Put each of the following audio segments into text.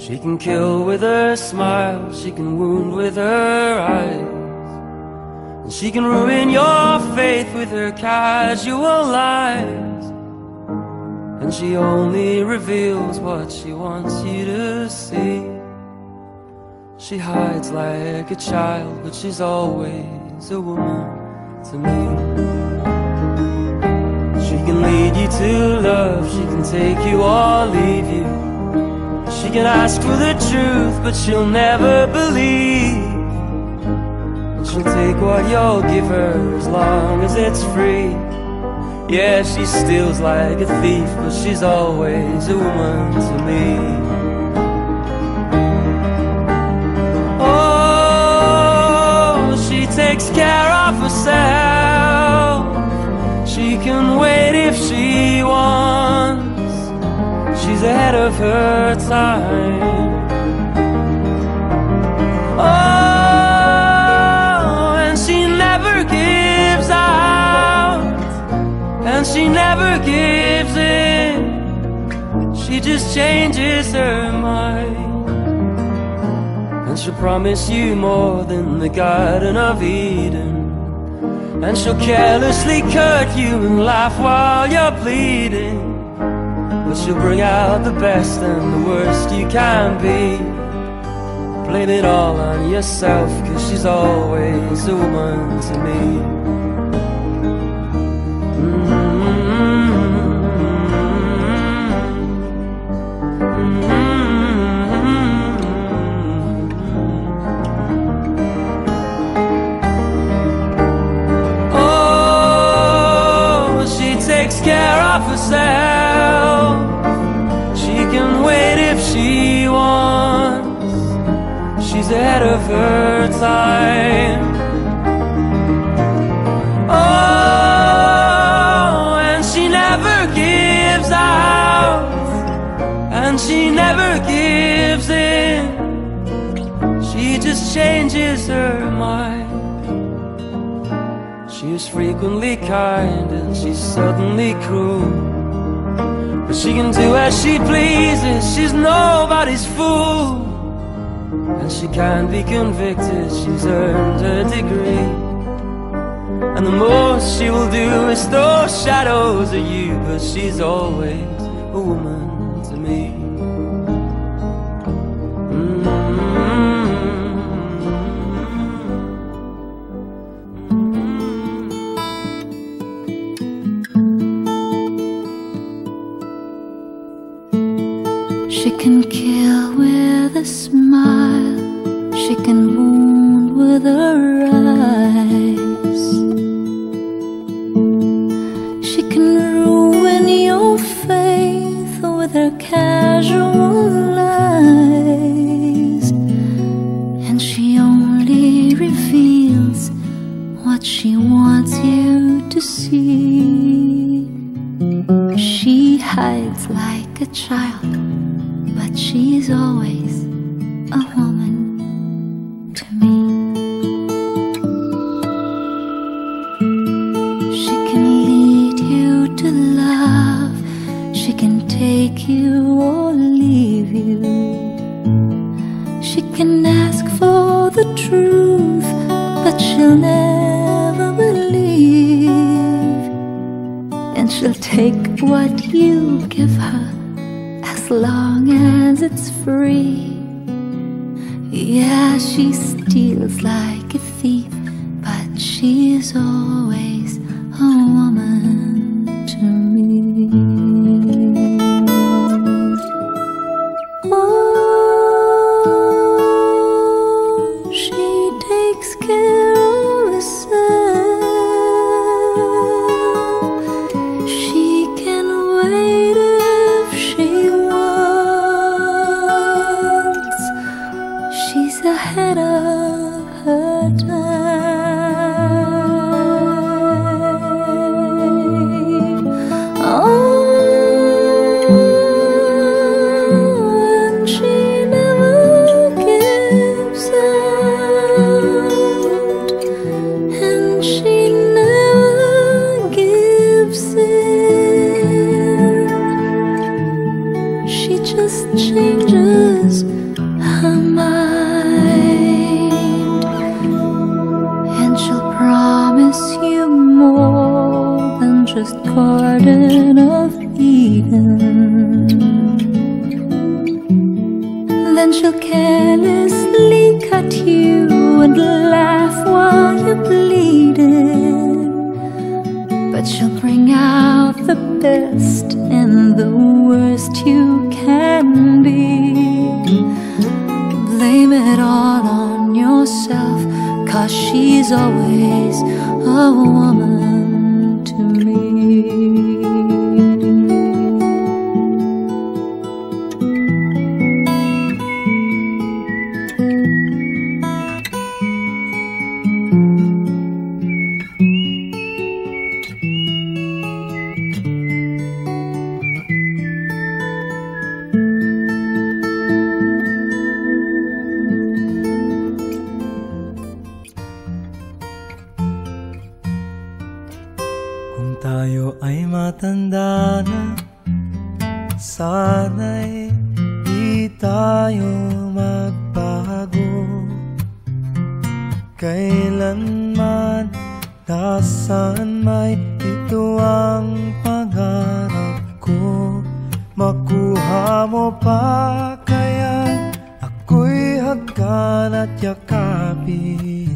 She can kill with her smile, she can wound with her eyes, and she can ruin your faith with her casual lies. And she only reveals what she wants you to see. She hides like a child, but she's always a woman to me. She can lead you to love, she can take you or leave you. She can ask for the truth, but she'll never believe. And she'll take what you'll give her as long as it's free. Yeah, she steals like a thief, but she's always a woman to me. Oh, she takes care of herself. She can wait if she wants. She's ahead of her time. Oh, and she never gives out, and she never gives in. She just changes her mind. And she'll promise you more than the Garden of Eden. And she'll carelessly cut you and laugh while you're bleeding. But she'll bring out the best and the worst you can be. Blame it all on yourself, 'cause she's always a woman to me. Oh, she takes care of herself. She can wait if she wants. She's ahead of her time. Oh, and she never gives out, and she never gives in. She just changes her mind. She is frequently kind and she's suddenly cruel. But she can do as she pleases, she's nobody's fool. And she can't be convicted, she's earned her degree. And the most she will do is throw shadows at you. But she's always a woman to me. She can kill with a smile, she can wound with her eyes, she can ruin your faith with her casual lies. And she only reveals what she wants you to see. She hides like a child, but she's always a woman to me. She can lead you to love, she can take you or leave you. She can ask for the truth, but she'll never believe. And she'll take what you give her as long as it's free. Yeah, she steals like a thief, but she is always a woman to me. Oh, she takes care of herself. She can wait if she wants. She's ahead of her time. more than just Garden of Eden. Then she'll carelessly cut you and laugh while you're bleeding. But she'll bring out the best and the worst you can be. Blame it all on yourself, 'cause she's always a woman to me. Kung tayo ay matanda na, sana'y di tayo magbago. Kailanman, nasaan may ito ang pangarap ko. Makuha mo pa kaya ako'y hagkan at yakapin.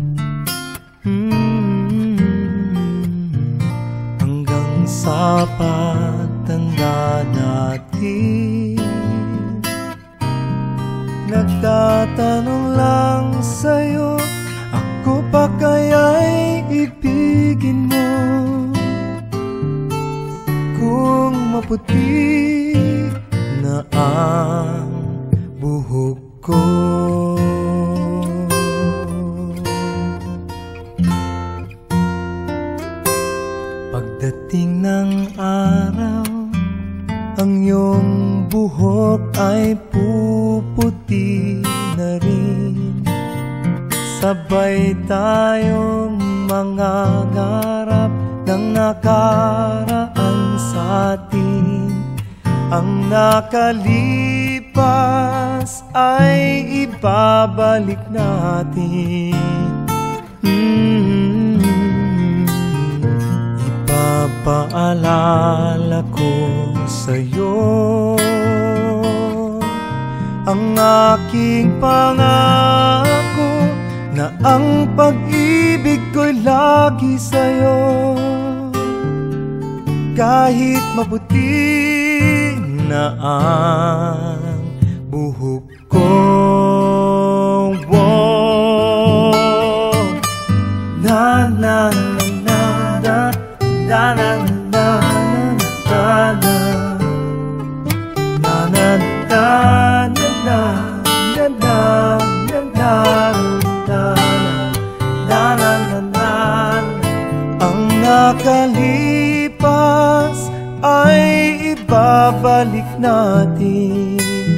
Sa pagtanda natin, nagtatanong lang sa'yo, ako pa kaya'y ibigin mo? Kung maputi na ang buhok ko, pagdating ng araw, ang iyong buhok ay puputi na rin. Sabay tayong mangangarap ng nakaraan sa atin. Ang nakalipas ay ibabalik natin. Ipapaalala ko sa'yo ang aking pangako na ang pag-ibig ko'y lagi sa'yo. Kahit maputi na ang buhok ko, na na na na na na na ang nakalipas ay ibabalik natin.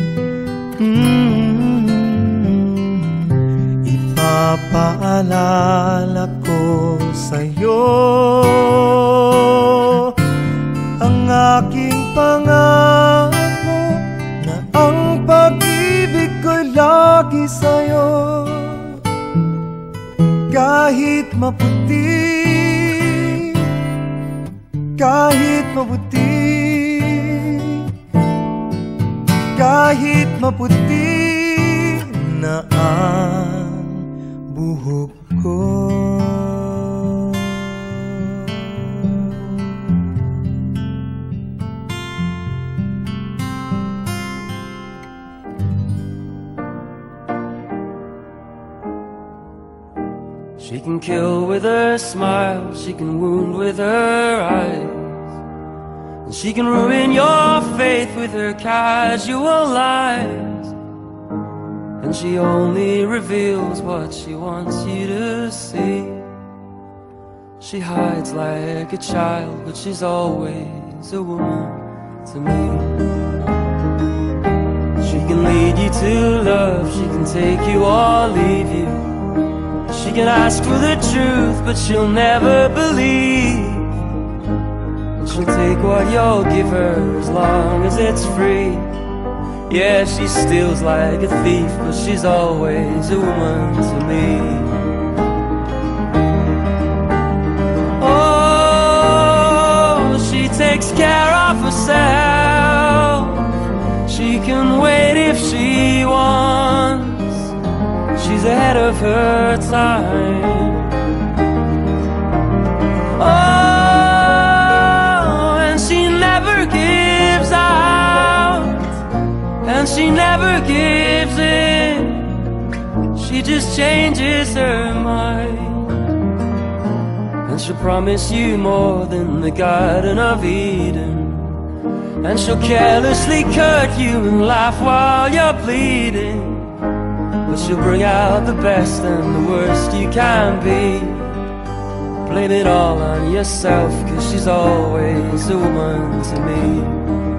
Ipapaalala ko sa'yo ang aking pangako na ang pag-ibig ko'y lagi sa'yo. Kahit maputi, kahit maputi, kahit maputi na ang buhok ko. She can kill with her smile, she can wound with her eyes, and she can ruin your faith with her casual lies. And she only reveals what she wants you to see. She hides like a child, but she's always a woman to me. She can lead you to love, she can take you or leave you. She can ask for the truth, but she'll never believe. And she'll take what you'll give her as long as it's free. Yeah, she steals like a thief, but she's always a woman to me. Oh, ahead of her time. Oh, and she never gives out, and she never gives in. She just changes her mind. And she'll promise you more than the Garden of Eden. And she'll carelessly cut you and laugh while you're bleeding. But she'll bring out the best and the worst you can be. Blame it all on yourself, 'cause she's always a woman to me.